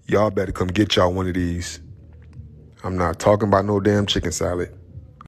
Y'all better come get y'all one of these. I'm not talking about no damn chicken salad.